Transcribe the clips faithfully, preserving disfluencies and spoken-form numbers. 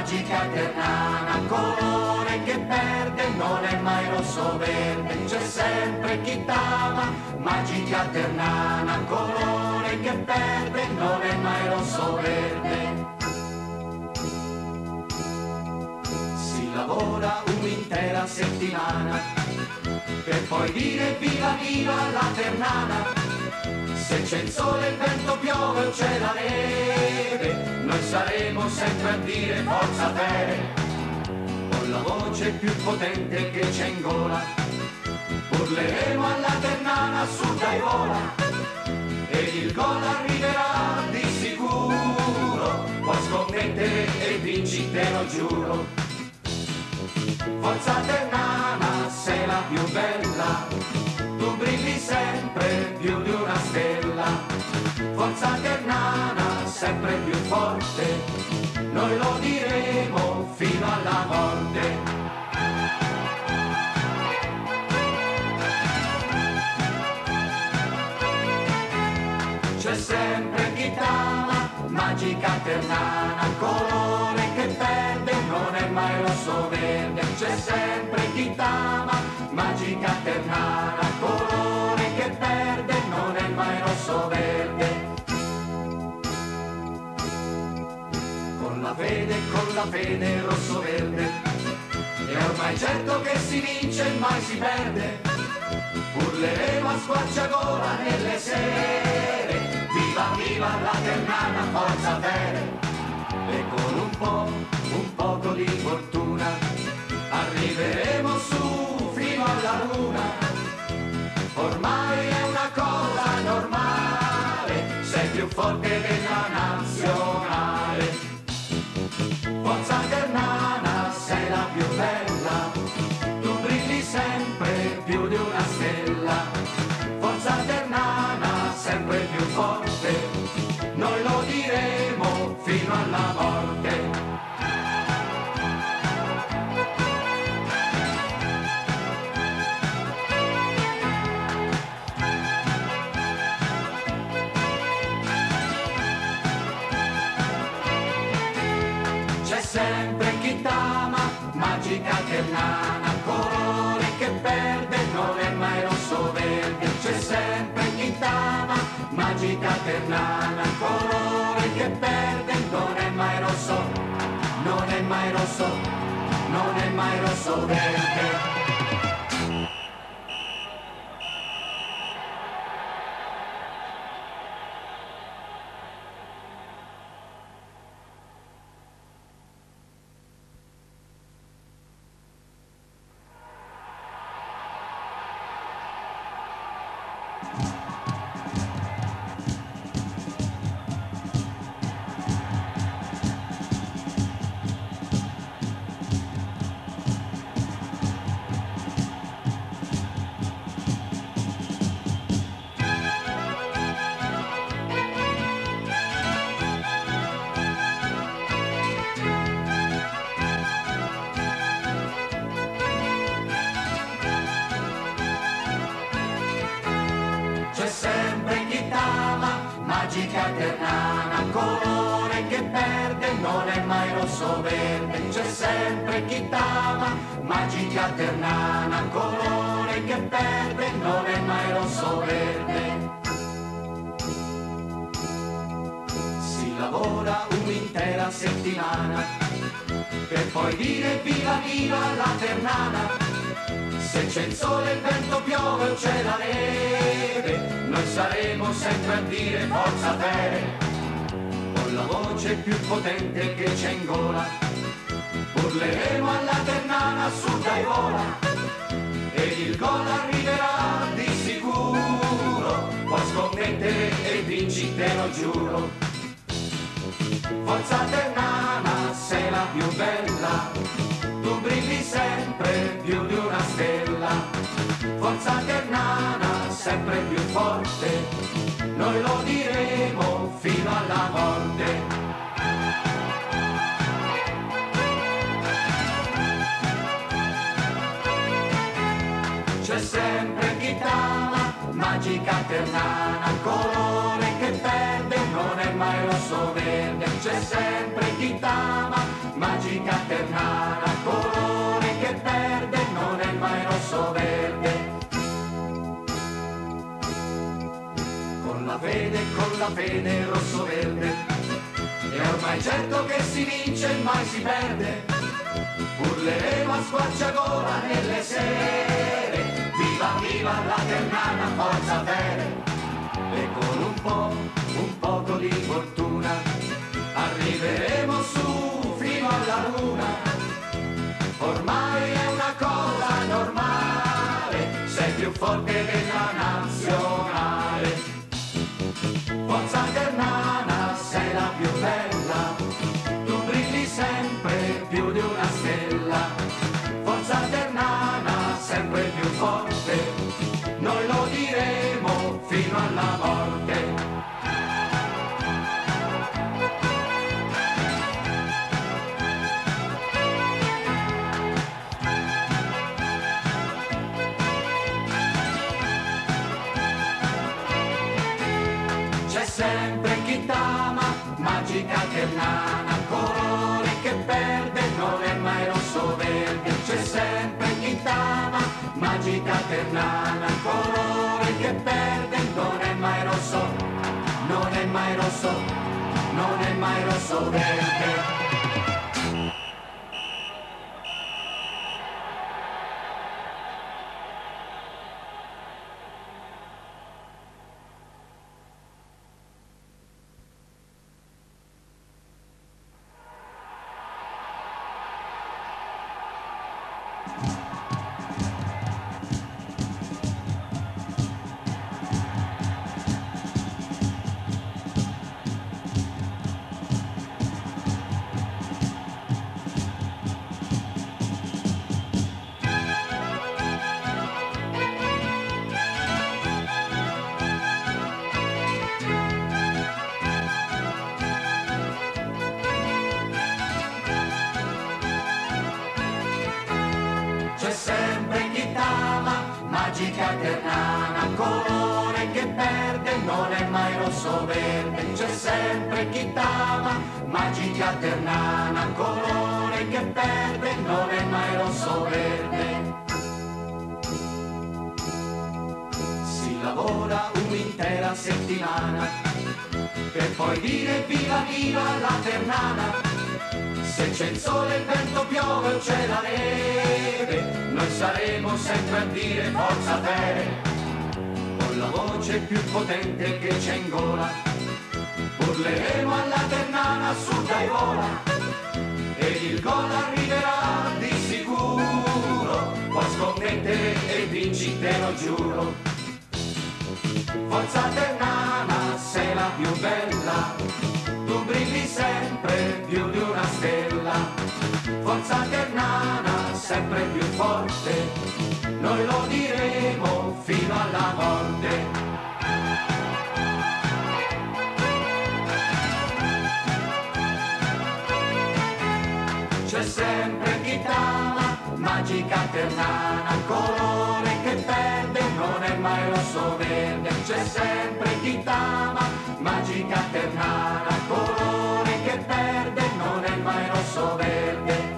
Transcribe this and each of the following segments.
magica ternana, colore che perde, non è mai rosso verde, c'è sempre chi t'ama, magica ternana, colore che perde, non è mai rosso verde. Si lavora un'intera settimana, per poi dire viva viva la ternana. Se c'è il sole, il vento, piove o c'è la neve, noi saremo sempre a dire forza Tere. Con la voce più potente che c'è in gola, urleremo alla ternana su dai vola, e il gol arriverà di sicuro, puoi scommettere e vinci, te lo giuro. Forza ternana, sei la più bella, tu brilli sempre più di una stella. Forza ternana, sempre più forte, noi lo diremo fino alla morte. C'è sempre chi t'ama, magica ternana, colore che perde, non è mai rosso verde. C'è sempre chi t'ama, magica ternana, colore che perde, non è mai rosso verde. Con la fede, con la fede rosso verde, è ormai certo che si vince e mai si perde. Urleremo a squarciagola nelle sere, viva viva la ternana, forza Tere. E con un po', un poco di fortuna, arriveremo su fino alla luna. Ormai è una cosa normale, sei più forte della nazionale. Forza ternana, sei la più bella, tu brilli sempre più di una stella. Forza ternana, sempre più forte, noi lo diremo fino alla morte. C'è sempre chi t'ama, magica ternana, colore che perde, non è mai rosso verde. C'è sempre chi t'ama, magica ternana, colore che perde, non è mai rosso, non è mai rosso, non è mai rosso verde. Magica ternana, colore che perde, non è mai rosso verde. C'è sempre chi t'ama, magica ternana, colore che perde, non è mai rosso verde. Si lavora un'intera settimana, per poi dire viva viva la ternana. Se c'è il sole, il vento, piove o c'è la neve, noi saremo sempre a dire forza Tere. Con la voce più potente che c'è in gola, urleremo alla ternana su dai vola, e il gol arriverà di sicuro, puoi scommettere e vinci, te lo giuro. Forza ternana, sei la più bella, tu brilli sempre più di una stella. Forza ternana, sempre più forte, noi lo diremo fino alla morte. C'è sempre chi t'ama, magica ternana, colore che perde, non è mai rosso verde. C'è sempre chi t'ama, magica la fede, con la fede rosso-verde. E ormai certo che si vince e mai si perde. Urleremo a squarciagola nelle sere. Viva, viva la Ternana, forza Tere. E con un po', un poco di fortuna arriveremo su fino alla luna. Ormai è una cosa normale, sei più forte della nazionale. Forza Ternana, sei la più bella, tu brilli sempre più di una stella. Forza Ternana, sempre più forte, noi lo diremo fino alla morte. C'è sempre chi t'ama, magica Ternana, colore che perde, non è mai rosso-verde. C'è sempre chi t'ama, magica Ternana, colore che perde, non è mai rosso, non è mai rosso, non è mai rosso-verde. C'è sempre chi t'ama, magica Ternana, colore che perde, non è mai rosso-verde. C'è sempre chi t'ama, magica Ternana, colore che perde, non è mai rosso-verde. Si lavora un'intera settimana per poi dire viva viva la Ternana. Se c'è il sole, il vento, piove o c'è la neve, noi saremo sempre a dire forza Tere. Con la voce più potente che c'è in gola, urleremo alla Ternana, su dai vola. Ed il gol arriverà di sicuro, puoi scommettere e vinci, te lo giuro. Forza Ternana, sei la più bella, tu brilli sempre più di una stella. Forza Ternana, sempre più forte, noi lo diremo fino alla morte. C'è sempre chi t'ama, magica Ternana, colore che perde, non è mai rosso-verde. C'è sempre chi t'ama, magica Ternana, colore che perde, non è mai rosso-verde.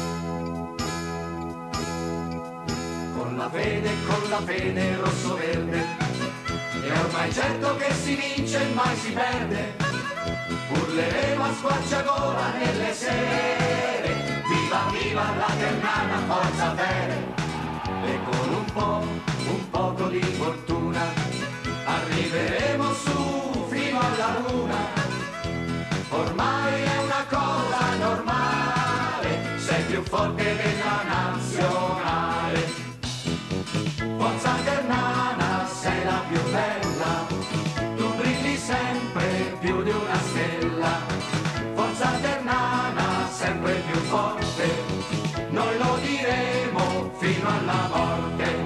Con la fede, con la fede rosso-verde, è ormai certo che si vince e mai si perde. Urleremo a squarciagola nelle sere, viva viva la Ternana, forza Tere. E con un po', un poco di fortuna arriveremo su fino alla luna. Ormai è una cosa normale, sei più forte della nazionale. Forza Ternana, sei la più bella, tu brilli sempre più di una stella. Forza Ternana, sempre più forte, noi lo diremo fino alla morte.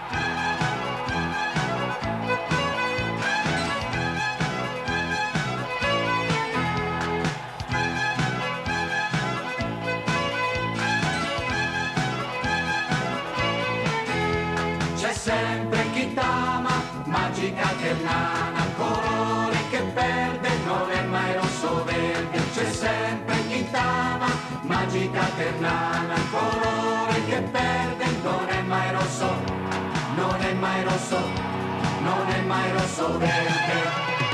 C'è sempre chi t'ama, magica Ternana, colore che perde, non è mai rosso-verde. C'è sempre chi t'ama, magica Ternana, colore che perde, non è mai rosso, non è mai rosso, non è mai rosso-verde.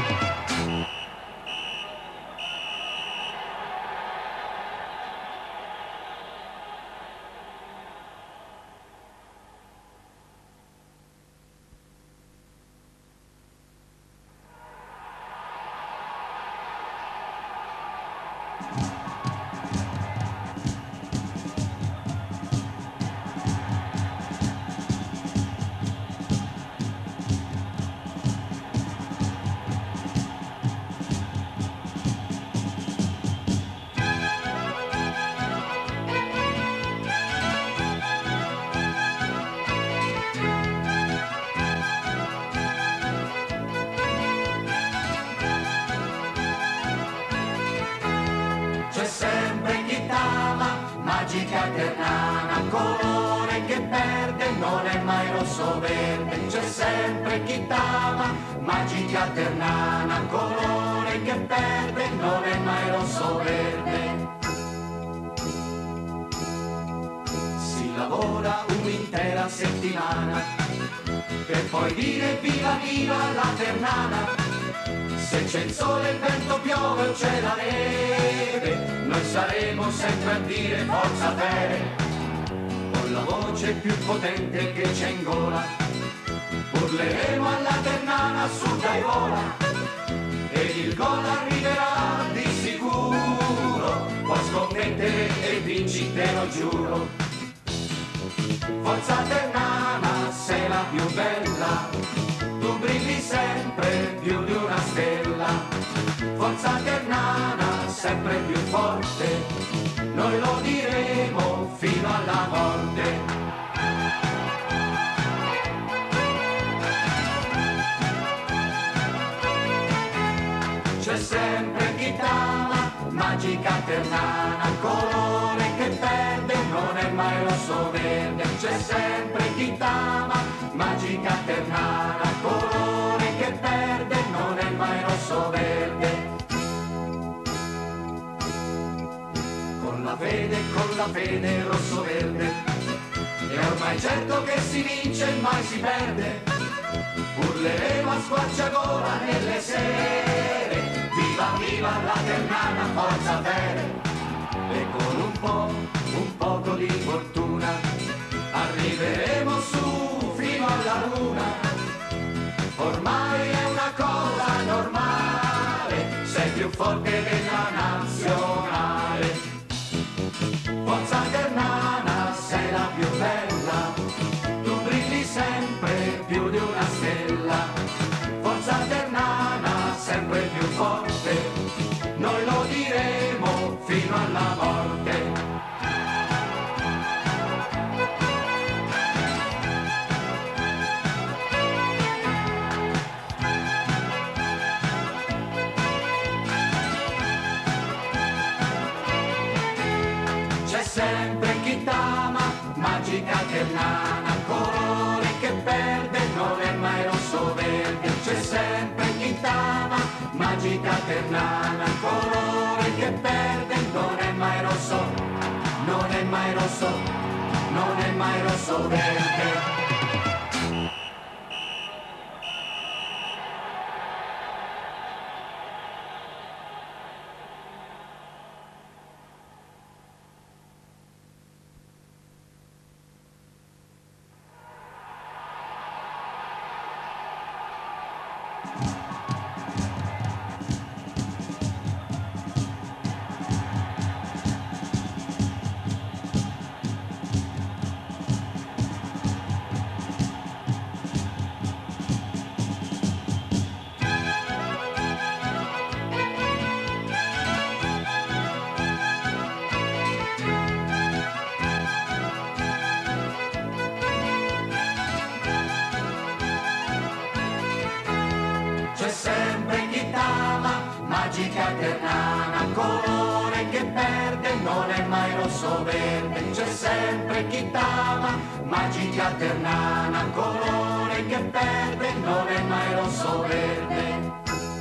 magica ternana, colore che perde, non è mai rosso verde, c'è sempre chi t'ama, magica ternana, colore che perde, non è mai rosso verde. Si lavora un'intera settimana per poi dire viva viva la ternana. Se c'è il sole, il vento, piove o c'è la neve, noi saremo sempre a dire forza Tere, con la voce più potente che c'è in gola. Urleremo alla ternana, su dai vola, ed il gol arriverà di sicuro, puoi scommettere e vinci, te lo giuro. Forza ternana, sei la più bella, tu brilli sempre più di una stella. Forza ternana, sempre più forte, noi lo diremo fino alla morte. C'è sempre chi t'ama, magica ternana, colore che perde, non è mai rosso verde. C'è sempre chi t'ama, magica ternana, colore che perde, non è mai rosso verde. Con la fede, con la fede rosso verde, è ormai certo che si vince e mai si perde. Urleremo a squarciagola nelle sere, viva viva la ternana, forza Tere. E con un po', un poco di fortuna, arriveremo su fino alla luna. Ormai è una cosa normale, sei più forte della nazionale. Forza ternana, sei la più bella, tu brilli sempre più di una stella. Forza ternana, sempre più forte, noi lo diremo fino alla morte. C'è sempre chi t'ama, magica ternana, colore che perde, non è mai rosso verde. C'è sempre chi t'ama, magica ternana, colore che perde, non è mai rosso, non è mai rosso, non è mai rosso verde. Magica ternana, colore che perde, non è mai rosso verde. C'è sempre chi t'ama, magica ternana, colore che perde, non è mai rosso verde.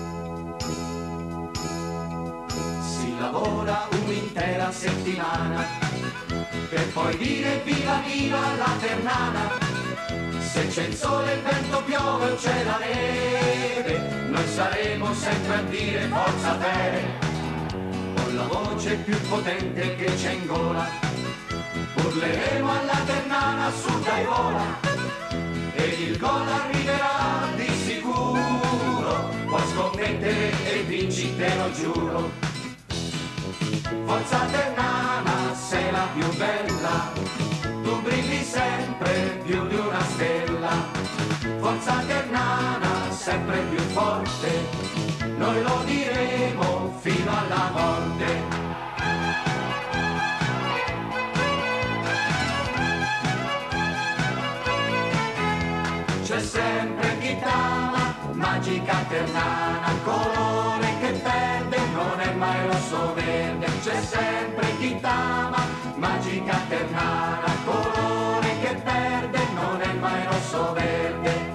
Si lavora un'intera settimana per poi dire viva viva la ternana. Se c'è il sole, il vento, piove o c'è la neve, noi saremo sempre a dire forza Tere, con la voce più potente che c'è in gola. Urleremo alla ternana, su dai vola, ed il gol arriverà di sicuro, puoi scommettere e vinci, te lo giuro. Forza ternana, sei la più bella, tu brilli sempre più di una stella. Forza ternana, sempre più forte, noi lo diremo fino alla morte. C'è sempre chi t'ama, magica ternana, colore che perde, non è mai rosso verde. C'è sempre chi t'ama, magica magica ternana, colore che perde, non è mai rosso verde.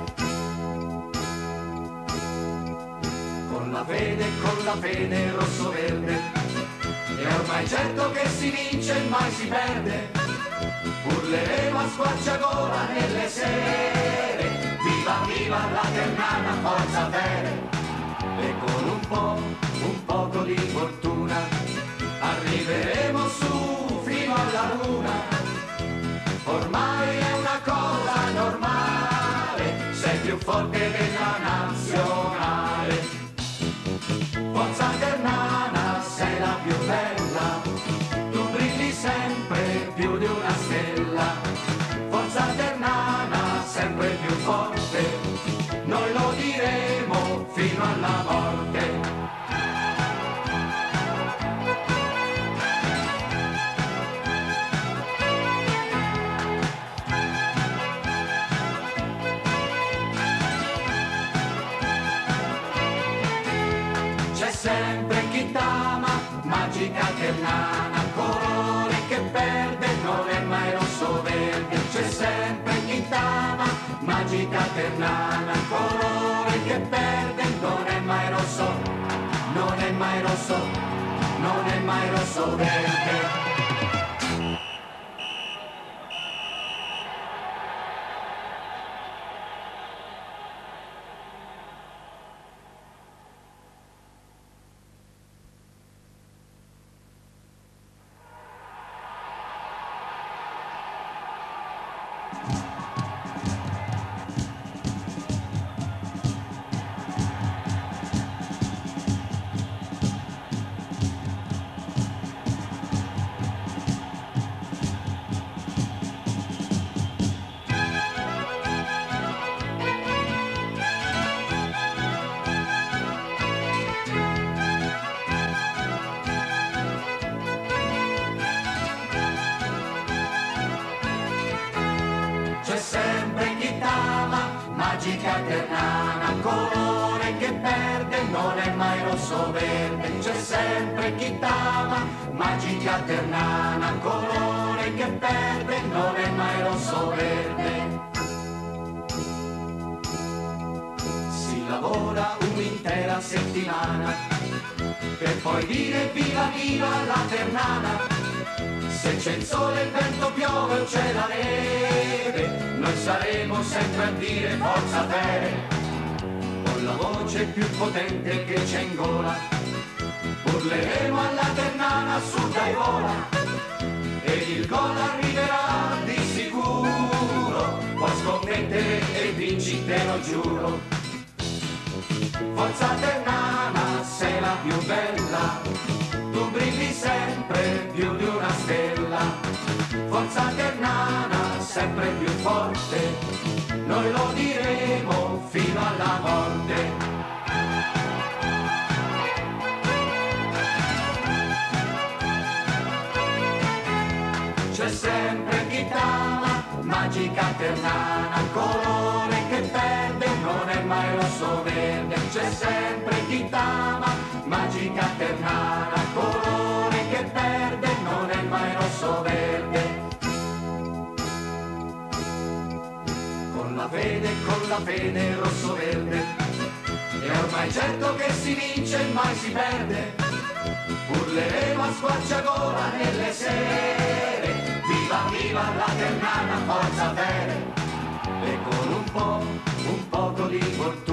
Con la fede, con la fede rosso verde, è ormai certo che si vince e mai si perde. Urleremo a squarciagola nelle sere, viva viva la ternana, forza fere. E con un po', un poco di fortuna, arriveremo su fino alla luna. Ormai è una cosa normale, sei più forte della nazionale. Forza ternana, sei la più bella, tu brilli sempre più di una stella. Forza ternana, sempre più forte, noi lo diremo fino alla morte. C'è sempre chi t'ama, magica ternana, colore che perde, non è mai rosso verde. C'è sempre chi t'ama, magica ternana, colore che perde, non è mai rosso, non è mai rosso, non è mai rosso verde. C'è sempre chi t'ama, magica ternana, colore che perde, non è mai rosso verde. C'è sempre chi t'ama, magica ternana, colore che perde, non è mai rosso verde. Si lavora un'intera settimana per poi dire viva viva la ternana. Se c'è il sole, il vento, piove o c'è la neve, noi saremo sempre a dire forza fere. Con la voce più potente che c'è in gola, urleremo alla ternana su dai vola. E il gol arriverà di sicuro, puoi scommettere e vinci, te lo giuro. Forza ternana, sei la più bella, tu brilli sempre più di una stella. Forza ternana, sempre più forte, noi lo diremo fino alla morte. C'è sempre chi t'ama, magica ternana, colore che perde, non è mai rosso verde. C'è sempre chi t'ama, magica ternana, colore che perde, non è mai rosso verde. Con la fede, con la fede rosso verde, è ormai certo che si vince e mai si perde. Urleremo a squarciagola nelle sere, viva viva la ternana, forza fere. E con un po', un poco di fortuna,